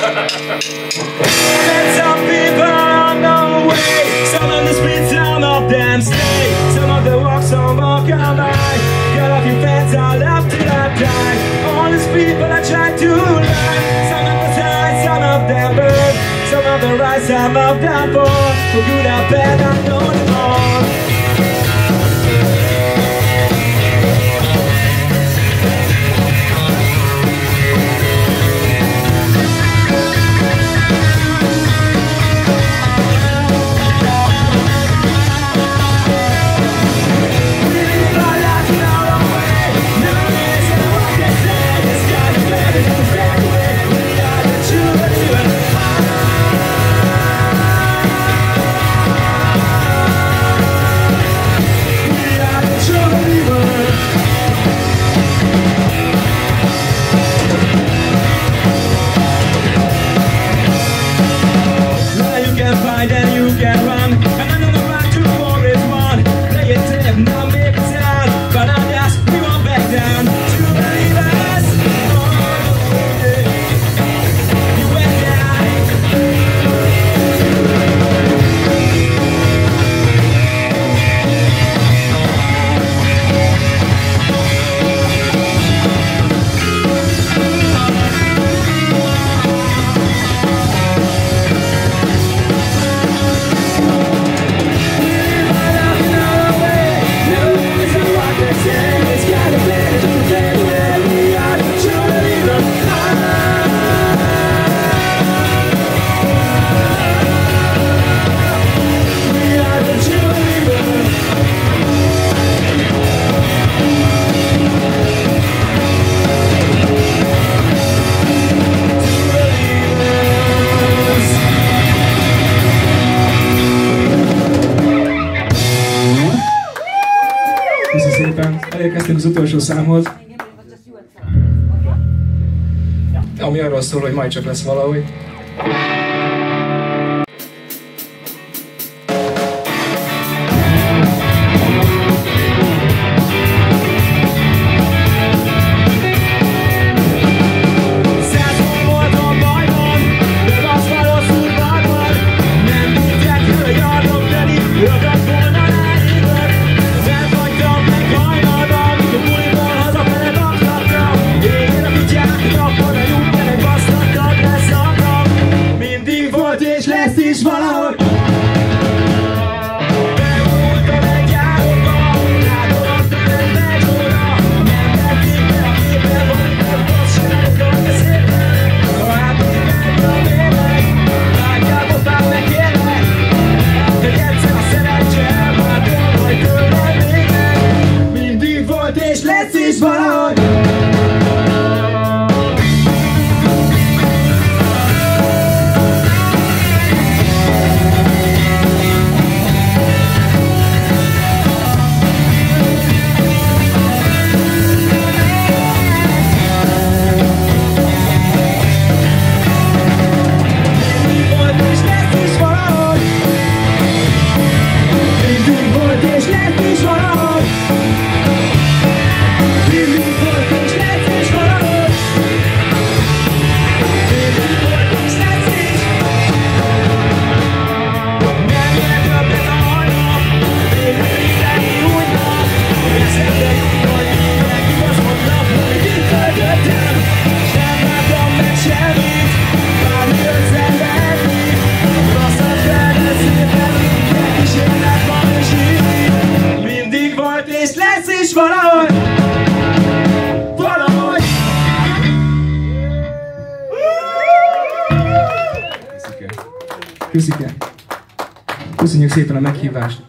some people on the way. Some of the streets, some of them stay. Some of them walk, some walk all night. Got off your fence, I love till I die. All these people I try to learn. Some of the signs, some of them burn. Some of them rise, some of them fall. For good or bad, I know them all. Then you can run, and I know the right to war is one. Play it safe, now make it sound, but I just we won't back down. To believe us, oh, yeah. You went Köszönöm szépen, elérkeztünk az utolsó számhoz, ami arról szól, hogy majd csak lesz valahogy. És lesz is valahogy. Beúltam egy álomba, látoltam egy meccsóra. Nem tették be a képre, valamikor bosszúrokat beszélnek. Ha átnéznek a mérleg, látják opát megkérnek. Hogy egyszer a szerencse elváltol, majd tőled végleg. Mindig volt és lesz is valahogy. És lesz is valahogy. Valahogy. Köszönjük szépen a meghívást.